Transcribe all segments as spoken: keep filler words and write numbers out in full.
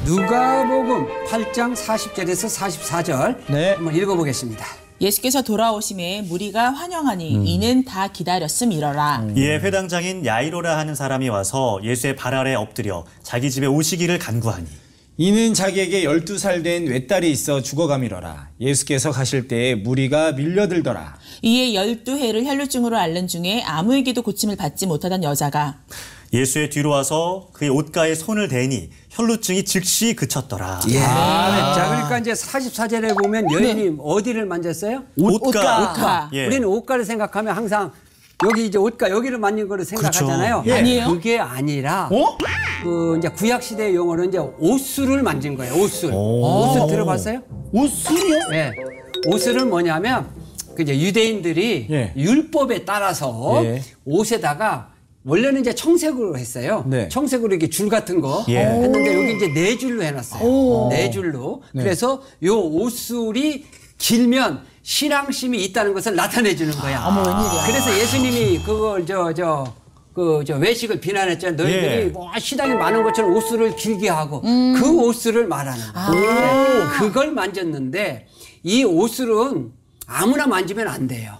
누가복음 팔 장 사십 절에서 사십사 절 네. 한번 읽어보겠습니다. 예수께서 돌아오심에 무리가 환영하니 음. 이는 다 기다렸음이러라. 음. 이에 회당장인 야이로라 하는 사람이 와서 예수의 발 아래 엎드려 자기 집에 오시기를 간구하니 이는 자기에게 열두 살 된 외딸이 있어 죽어가미러라. 예수께서 가실 때에 무리가 밀려들더라. 이에 열두 해를 혈루증으로 앓는 중에 아무에게도 고침을 받지 못하던 여자가 예수의 뒤로 와서 그의 옷가에 손을 대니 혈루증이 즉시 그쳤더라. 예. 아, 자, 그러니까 이제 사십사 절에 보면 여인이 네. 어디를 만졌어요? 옷가. 옷가. 옷가. 예. 우리는 옷가를 생각하면 항상 여기 이제 옷가 여기를 만진 거를 생각하잖아요. 그렇죠. 예. 아니에요? 그게 아니라 어? 그 이제 구약 시대 용어로 이제 옷술을 만진 거예요. 옷술. 옷술 들어봤어요? 옷술이요? 예. 옷술은 뭐냐면 그 이제 유대인들이 예. 율법에 따라서 예. 옷에다가 원래는 이제 청색으로 했어요. 네. 청색으로 이렇게 줄 같은 거 예. 했는데 여기 이제 네 줄로 해놨어요. 네 줄로. 네. 그래서 요 옷술이 길면 신앙심이 있다는 것을 나타내 주는 거야. 어머, 웬일이야. 그래서 예수님이 그걸 저 저 그 저 외식을 비난했잖아요. 너희들이 예. 뭐 시당이 많은 것처럼 옷술을 길게 하고 그 옷술을 말하는 거예요. 네. 그걸 만졌는데 이 옷술은 아무나 만지면 안 돼요.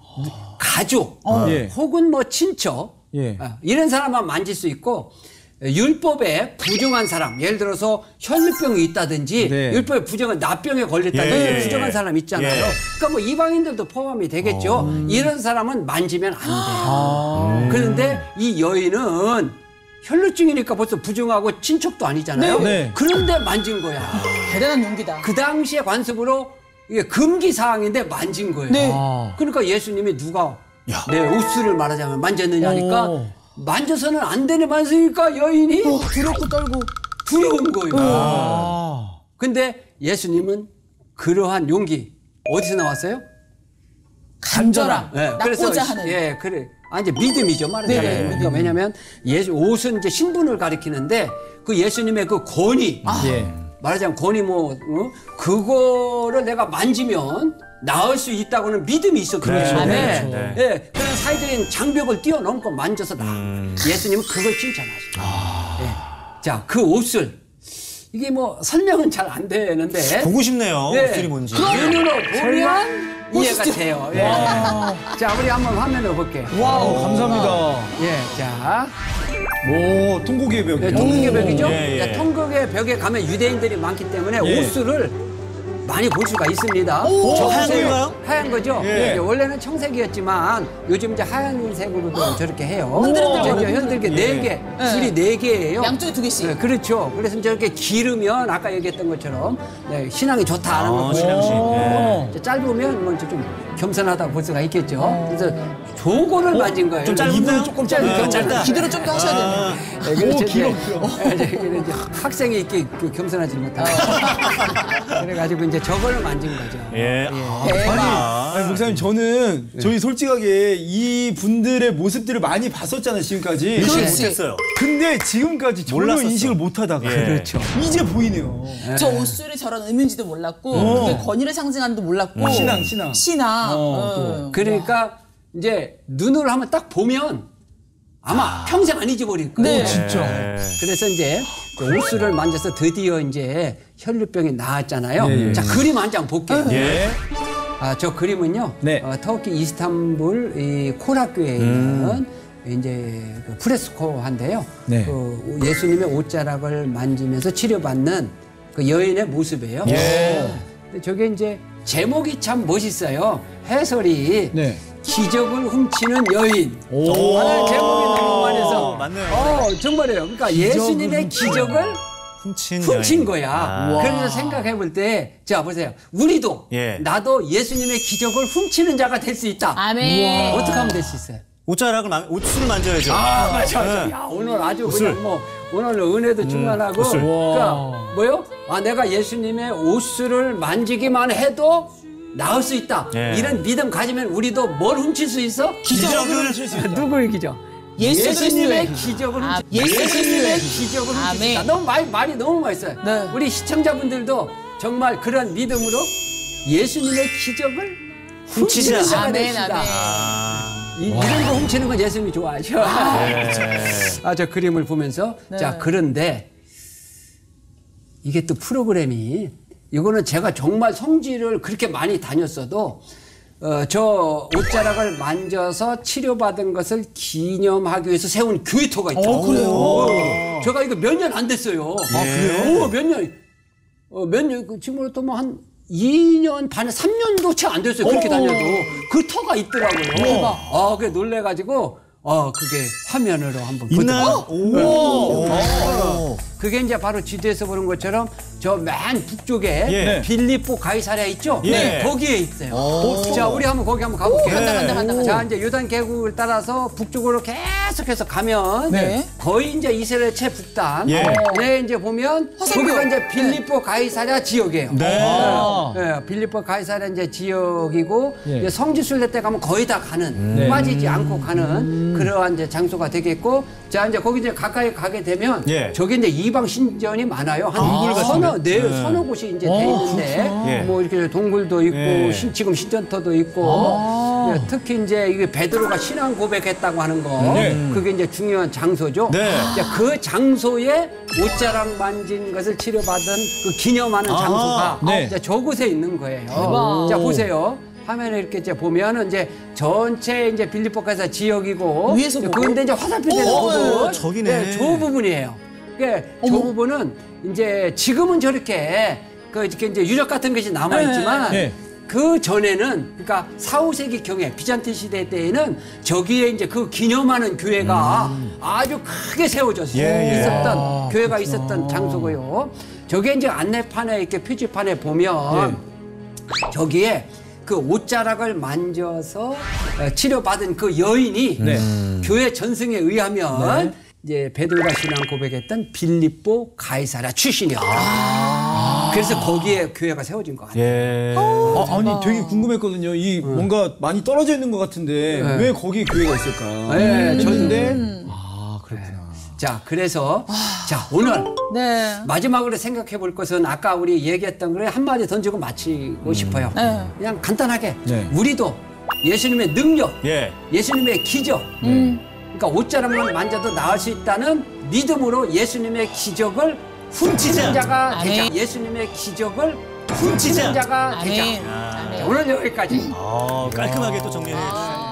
가족 예. 혹은 뭐 친척 예. 어, 이런 사람만 만질 수 있고 율법에 부정한 사람, 예를 들어서 혈루병이 있다든지 네. 율법에 부정한 나병에 걸렸다든지 예, 예, 부정한 예. 사람 있잖아요. 예. 그러니까 뭐 이방인들도 포함이 되겠죠. 어. 이런 사람은 만지면 안 돼요. 아. 그런데 이 여인은 혈루증이니까 벌써 부정하고 친척도 아니잖아요. 네. 네. 그런데 만진 거야. 대단한 용기다. 그 당시에 관습으로 이게 금기 사항인데 만진 거예요. 네. 아. 그러니까 예수님이 누가 내 옷술을 말하자면 만졌느냐니까 오. 만져서는 안 되는 만지니까 여인이 어, 두렵고 떨고. 두려운 거예요. 아. 근데 예수님은 그러한 용기 어디서 나왔어요? 간절함. 네, 낫고자 하는. 예, 그래. 아, 이제 믿음이죠, 말하자면. 네, 그러니까 왜냐면 예수 옷은 이제 신분을 가리키는데 그 예수님의 그 권위. 예. 말하자면 권위 뭐 어? 그거를 내가 만지면 나을 수 있다고는 믿음이 있었기 그렇죠. 때문에 그렇죠. 네. 예, 그런 사회적인 장벽을 뛰어넘고 만져서 나. 음. 예수님은 그걸 칭찬하시죠. 예. 자, 그 옷을 이게 뭐 설명은 잘 안 되는데 보고 싶네요. 예. 옷술이 뭔지. 눈으로 보면 이해가 멋있죠? 돼요. 예. 자, 우리 한번 화면을 볼게요. 와우, 감사합니다. 예, 자, 오, 통곡의 벽. 예, 통극의 벽이죠. 예, 예. 자, 통극의 벽에 가면 유대인들이 많기 때문에 예. 옷술을 많이 볼 수가 있습니다. 저 하얀 보세요. 건가요? 하얀 거죠. 예. 이제 원래는 청색이었지만 요즘 이제 하얀색으로도 저렇게 해요. 흔들흔들 이제 현들게 네 개, 예. 줄이 네 개예요. 양쪽에 두 개씩. 네, 그렇죠. 그래서 저렇게 기르면 아까 얘기했던 것처럼 네, 신앙이 좋다는 걸 아, 보여요. 신앙심. 예. 이제 짧으면 뭐 좀 겸손하다고 볼 수가 있겠죠. 그래서 저거를 만진 거예요. 좀 짧은데요? 이분은 조금 짧은 아, 짧다. 기도를 좀 더 하셔야 돼요. 네, 그렇죠. 오, 길어, 이제, 길어. 네, 이제, 이제 학생이 이렇게 그 겸손하지 못하고 그래가지고 이제 저거를 만진 거죠. 예. 아, 아니, 아니, 목사님, 저는 저희 솔직하게 이 분들의 모습들을 많이 봤었잖아요, 지금까지. 인식을 그렇지. 못했어요. 근데 지금까지 전혀 몰랐었어. 인식을 못 하다가. 예. 그렇죠. 이제 보이네요. 저 옷술이 저런 의미인지도 몰랐고 어. 그게 권위를 상징하는지도 몰랐고 신앙, 신앙. 신앙. 어, 어. 그러니까 이제 눈으로 한번 딱 보면 아마 평생 안 잊어버릴 거예요. 네. 진짜. 예. 그래서 이제 그 옷술을 만져서 드디어 이제 혈류병이 나았잖아요. 예, 예. 자, 그림 한 장 볼게요. 예. 아, 저 그림은요. 네. 어, 터키 이스탄불 이 코락교에 있는 이제 그 프레스코한데요. 네. 그 예수님의 옷자락을 만지면서 치료받는 그 여인의 모습이에요. 예. 근데 저게 이제 제목이 참 멋있어요. 해설이 네. 기적을 훔치는 여인. 오. 하나의 제목이 너무 많아서. 맞네요. 어, 정말이에요. 그러니까 예수님의 기적을 훔친, 훔친 여인. 거야. 아. 그래서 생각해 볼 때, 자, 보세요. 우리도, 예. 나도 예수님의 기적을 훔치는 자가 될 수 있다. 아멘. 어떻게 하면 될 수 있어요? 옷자락을 만, 옷술을 만져야죠. 아, 맞아, 맞아. 네. 야, 오늘 아주 옷을. 그냥 뭐, 오늘 은혜도 충만하고. 옷을. 그러니까, 뭐요? 아, 내가 예수님의 옷술을 만지기만 해도 나을 수 있다. 예. 이런 믿음 가지면 우리도 뭘 훔칠 수 있어? 기적을 훔칠 수 있다. 누구의 기적? 예수 예수님의 그리스도의 기적을 아, 훔칠 예수 예수님의 그리스도의 기적을 훔칠 수 아멘. 있다. 너무 말, 말이 너무 맛있어요. 네. 우리 시청자분들도 정말 그런 믿음으로 예수님의 기적을 훔치는 자가 아멘, 됩시다. 아멘. 아. 이, 이런 거 훔치는 건 예수님이 좋아하셔. 네. 아, 저 그림을 보면서. 네. 자, 그런데 이게 또 프로그램이 이거는 제가 정말 성지를 그렇게 많이 다녔어도 어, 저 옷자락을 만져서 치료받은 것을 기념하기 위해서 세운 교회터가 있죠. 어, 그래요? 어, 제가 이거 몇 년 안 됐어요. 아, 그래요? 어, 몇 년, 어, 몇 년, 그 지금으로부터 뭐 한 이 년 반에 삼 년도 채 안 됐어요. 그렇게 다녀도. 그 터가 있더라고요. 대박. 아, 그게 놀래가지고, 어, 그게 화면으로 한번 있나요? 보여드릴게요. 오. 어, 그게 이제 바로 지도에서 보는 것처럼 저 맨 북쪽에 예. 빌립보 가이사랴 있죠? 예. 네, 거기에 있어요. 자, 우리 한번 거기 한번 가볼게요. 간다, 간다, 간다, 간다. 자, 이제 요단 계곡을 따라서 북쪽으로 계속해서 가면 네. 거의 이제 이스라엘 최북단. 예. 네, 이제 보면 화살표. 거기가 이제 빌립보 가이사랴 지역이에요. 네. 아. 네, 빌립보 가이사랴 이제 지역이고 예. 이제 성지순례 때 가면 거의 다 가는 네. 빠지지 않고 가는 그러한 이제 장소가 되겠고 자 이제 거기 이제 가까이 가게 되면 예. 저기 이제 이방 신전이 많아요. 한 서너 네 서너 곳이 이제 돼 있는데 예. 뭐 이렇게 동굴도 있고 예. 신- 지금 신전터도 있고 예, 특히 이제 이게 베드로가 신앙 고백했다고 하는 거 네. 그게 이제 중요한 장소죠. 네. 자, 그 장소에 옷자락 만진 것을 치료받은 그 기념하는 아하. 장소가 네. 자, 저곳에 있는 거예요. 자, 보세요. 화면에 이렇게 이제 보면은 이제 전체 이제 빌립보가이사 지역이고 위에서 보고? 그런데 이제 화살표 되는 어, 부분 저기네. 네, 저 부분이에요. 그러니까 저 부분은 이제 지금은 저렇게 그 이렇게 이제 유적 같은 것이 남아 있지만 네. 그 전에는 그러니까 사, 오 세기 경에 비잔틴 시대 때에는 저기에 이제 그 기념하는 교회가 아주 크게 세워졌어요. 예, 예. 있었던 아, 교회가 있었던 장소고요. 저게 이제 안내판에 이렇게 표지판에 보면 저기에 그 옷자락을 만져서 어, 치료받은 그 여인이 네. 교회 전승에 의하면 이제 베드로가 신앙 고백했던 빌립보 가이사랴 출신이었다. 그래서 거기에 교회가 세워진 것 같아요. 예. 아, 아니 되게 궁금했거든요. 이 뭔가 많이 떨어져 있는 것 같은데 왜 거기 교회가 있을까? 네, 했는데 아 그렇구나. 자, 그래서 자 오늘 네. 마지막으로 생각해 볼 것은 아까 우리 얘기했던 거에 한마디 던지고 마치고 싶어요. 네. 그냥 간단하게 네. 우리도 예수님의 능력, 예. 예수님의 기적, 그러니까 옷자락만 만져도 나을 수 있다는 믿음으로 예수님의 기적을 훔치는 자가 아멘. 되자. 예수님의 기적을 훔치는 자가 되자. 아멘. 자, 오늘 여기까지. 아, 깔끔하게 또 정리해 주셨네요.